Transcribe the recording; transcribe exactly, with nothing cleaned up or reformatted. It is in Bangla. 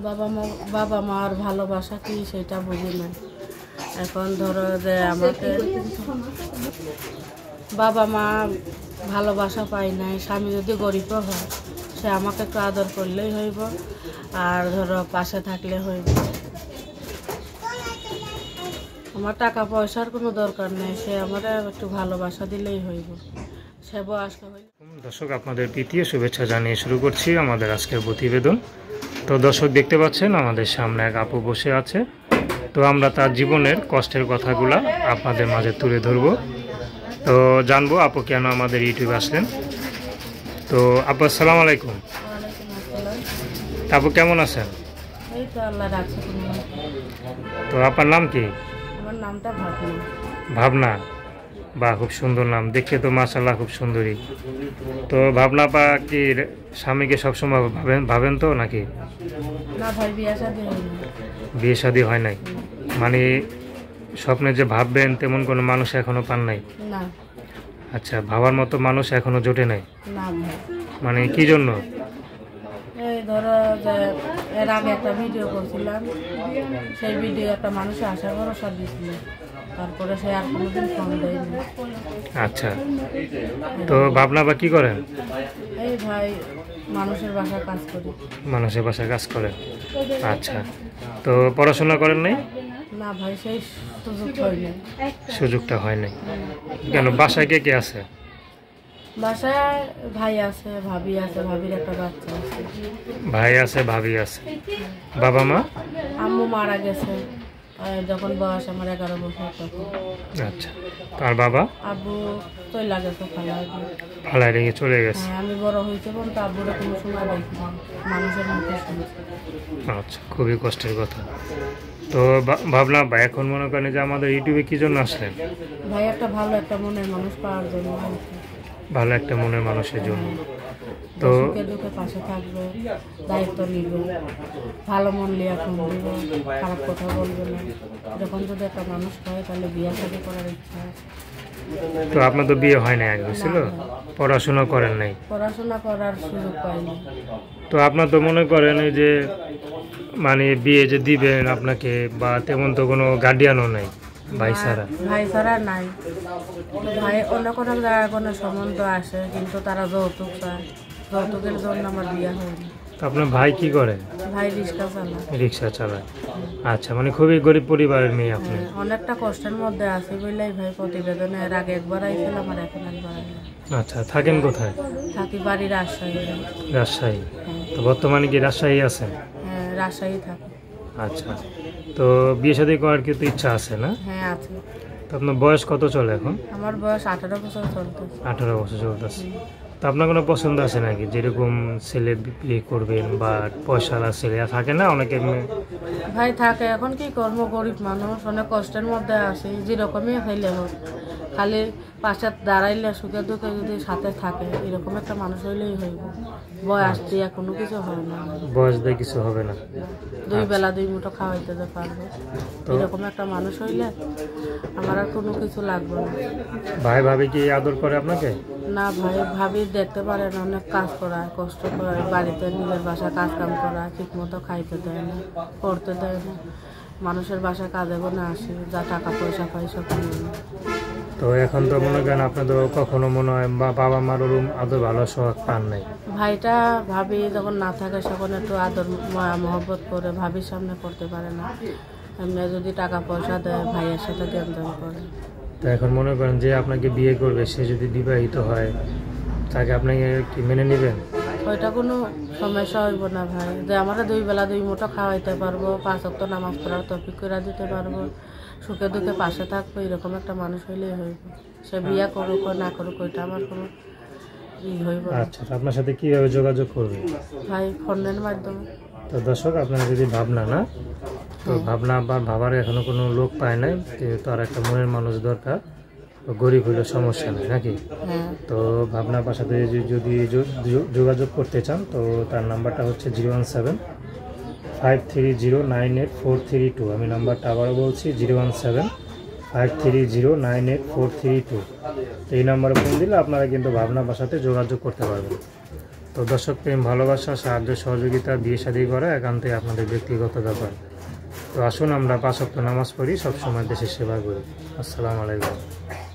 বাবা মা বাবা মার ভালোবাসা কি সেটা বুঝি না। এখন ধরো যে আমাকে বাবা মা ভালোবাসা পাই নাই, স্বামী যদি গরিবও হয় সে আমাকে একটু আদর করলেই হইব, আর ধরো পাশে থাকলে হইব। আমার টাকা পয়সার কোনো দরকার নেই, সে আমার একটু ভালোবাসা দিলেই হইব। সে বয়স্ক হইলে। দর্শক, আপনাদের প্রীতীয় শুভেচ্ছা জানিয়ে শুরু করছি আমাদের আজকের প্রতিবেদন। তো দর্শক, দেখতে পাচ্ছেন আমাদের সামনে এক আপু বসে আছে। তো আমরা তার জীবনের কষ্টের কথাগুলো আপনাদের মাঝে তুলে ধরব। তো জানবো আপু কেন আমাদের ইউটিউবে আসলেন। তো আপু, আসসালামু আলাইকুম। আপু কেমন আছেন? এই তো আল্লাহ রাখছে। তো আপনার নাম কি? আমার নামটা ভাবনা। ভাবনা, বা খুব সুন্দর নাম, দেখতে তো মাশাআল্লাহ খুব সুন্দরী। তো ভাবনা পা কি স্বামীকে সবসময় ভাবেন ভাবেন তো নাকি? না ভাই, বিয়ে শাদী হয়নি। বিয়ে শাদী হয় নাই, মানে স্বপ্নে যে ভাববেন তেমন কোনো মানুষ এখনো পান নাই? না। আচ্ছা, ভাবার মতো মানুষ এখনো জোটে নাই? না ভাই। মানে কি জন্য? এই ধরো যে এর আগে একটা ভিডিও করছিলাম, সেই ভিডিও একটা মানুষের আশা ভরসা দিয়েছিল, তারপরে সে আর কোনোদিন ফোন দেয়নি। আচ্ছা, তো ভাবনা বা কি করেন? এই ভাই মানুষের বাসায় কাজ করি। মানুষের বাসায় কাজ করেন? আচ্ছা, তো পড়াশোনা করেন নাই? না ভাই, সেই সুযোগ হয় নাই। সুযোগটা হয় নাই কেন? বাসায় কে কে আছে? বাসায় ভাই আছে, ভাবি আছে, ভাবির একটা বাচ্চা আছে। ভাই আছে, ভাবি আছে। বাবা মা? আম্মু মারা গেছে যখন বয়স আমার এগারো বছর তখন। আচ্ছা, তার বাবা? আব্বু চলে গেছে ফালায়। ফালায় রেখে চলে গেছে? হ্যাঁ, আমি বড় হয়েছে বলতে আব্বুরা কোনো সময় দেখি না, মানুষের মুখে শুনছি। আচ্ছা, খুবই কষ্টের কথা। তো ভাবলাম ভাই, এখন মনে করেন যে আমাদের ইউটিউবে কি জন্য আসলেন? ভাই একটা ভালো একটা মনের মানুষ পাওয়ার জন্য। ভালো একটা মনের মানুষের জন্য। তো সুখে দুঃখে পাশে থাকবে, দায়িত্ব নিবে, ভালো মন লিয়া ফোন দিবে, খারাপ কথা বলবে না। যখন যদি একটা মানুষ হয় তাহলে বিয়ে শাদী করার ইচ্ছা আছে। তো আপনার তো বিয়ে হয় নাই, আগে হয়েছিল? পড়াশোনা করেন নাই? পড়াশোনা করার সুযোগ পাইনি। তো আপনার তো মনে করেন এই যে মানে বিয়ে যে দিবেন আপনাকে, বা তেমন তো কোনো গার্ডিয়ানও নাই ভাই ছাড়া? ভাই ছাড়া নাই। ভাই অন্য কোনো জায়গায় কোনো সম্বন্ধ আসে, কিন্তু তারা যৌতুক চায়, যৌতুকের জন্য আমার বিয়ে হয়নি। তো আপনার ভাই কি করে? ভাই রিক্সা চালায়। রিক্সা চালায়? আচ্ছা, মানে খুবই গরিব পরিবারের মেয়ে আপনি? অনেকটা কষ্টের মধ্যে আছি বলেই ভাই প্রতিবেদনে এর আগে একবার আইছিলাম, আর এখন একবার আইলাম। আচ্ছা, থাকেন কোথায়? থাকি বাড়ি রাজশাহী। রাজশাহী? তো বর্তমানে কি রাজশাহী আছেন? হ্যাঁ, রাজশাহী থাকি। আচ্ছা, তো বিয়ে শাদী করার কিন্তু ইচ্ছা আছে না? হ্যাঁ আছে। তো আপনার বয়স কত চলে এখন? আমার বয়স আঠারো বছর চলতেছে। আঠারো বছর চলতেছে। তো আপনার কোনো পছন্দ আছে নাকি, যেরকম ছেলে বিয়ে করবেন বা পয়সাওয়ালা ছেলে থাকে না অনেকে? ভাই থাকে, এখন কি কর্ম, গরিব মানুষ, অনেক কষ্টের মধ্যে আছি, যেরকমই হইলে হোক, খালি পাশে দাঁড়াইলে সুখে দুঃখে যদি সাথে থাকে এরকম একটা মানুষ হইলেই হইব। বয়স দিয়ে কোনো কিছু হয় না। বয়স দিয়ে কিছু হবে না? দুই বেলা দুই মুঠো খাওয়াইতে যে পারবো এরকম একটা মানুষ হইলে আমার আর কোনো কিছু লাগবে না। ভাই ভাবি কি আদর করে আপনাকে? না ভাই, ভাবি দেখতে পারে না, অনেক কাজ করা, কষ্ট করে বাড়িতে নিজের বাসায় কাজ কাম করা, ঠিক মতো খাইতে দেয় না, পড়তে দেয় না। মানুষের বাসায় কাজে না আসে, যা টাকা পয়সা পাই সব নিয়ে না। তো এখন তো মনে করেন আপনাদের কখনো মনে হয় বা বাবা মার ওরকম আদর ভালো সোহাগ পান নাই? ভাইটা ভাবি যখন না থাকে তখন একটু আদর মায়া মহব্বত করে, ভাবির সামনে করতে পারে না। এমনি যদি টাকা পয়সা দেয় ভাইয়ের সাথে জ্ঞান করে। তো এখন মনে করেন যে আপনাকে বিয়ে করবে, সে যদি বিবাহিত হয় তাকে আপনি কি মেনে নেবেন? ওইটা কোনো সমস্যা হইব না ভাই, যে আমরা দুই বেলা দুই মুঠো খাওয়াইতে পারবো, পাঁচ ওয়াক্ত নামাজ পড়ার তৌফিক করে দিতে পারবো, সুখে দুঃখে পাশে থাকবো, এরকম একটা মানুষ হইলেই হইব। সে বিয়ে করুক না করুক ওইটা আমার কোনো ই হইব। আচ্ছা, আপনার সাথে কিভাবে যোগাযোগ করবে? ভাই ফোনের মাধ্যমে। তো দর্শক, আপনারা যদি ভাবনা না, তো ভাবনা বা ভাবার এখনো কোনো লোক পায় নাই, তো আর একটা মনের মানুষ দরকার। গরিব হইলে সমস্যা নেই নাকি? তো ভাবনার সাথে যদি যোগাযোগ করতে চান তো তার নাম্বারটা হচ্ছে zero one seven five three zero nine eight four three two. আমি নাম্বারটা আবারও বলছি, zero one seven five three zero nine eight four three two. তো এই নাম্বারে ফোন দিলে আপনারা কিন্তু ভাবনা বাসাতে যোগাযোগ করতে পারবেন। তো দর্শক, প্রেম ভালোবাসা সাহায্য সহযোগিতা বিয়ে শাদী করা একান্তই আপনাদের ব্যক্তিগত ব্যাপার। তো আসুন আমরা পাঁচ ওয়াক্ত নামাজ পড়ি, সবসময় দেশের সেবা করি। আসসালামু আলাইকুম।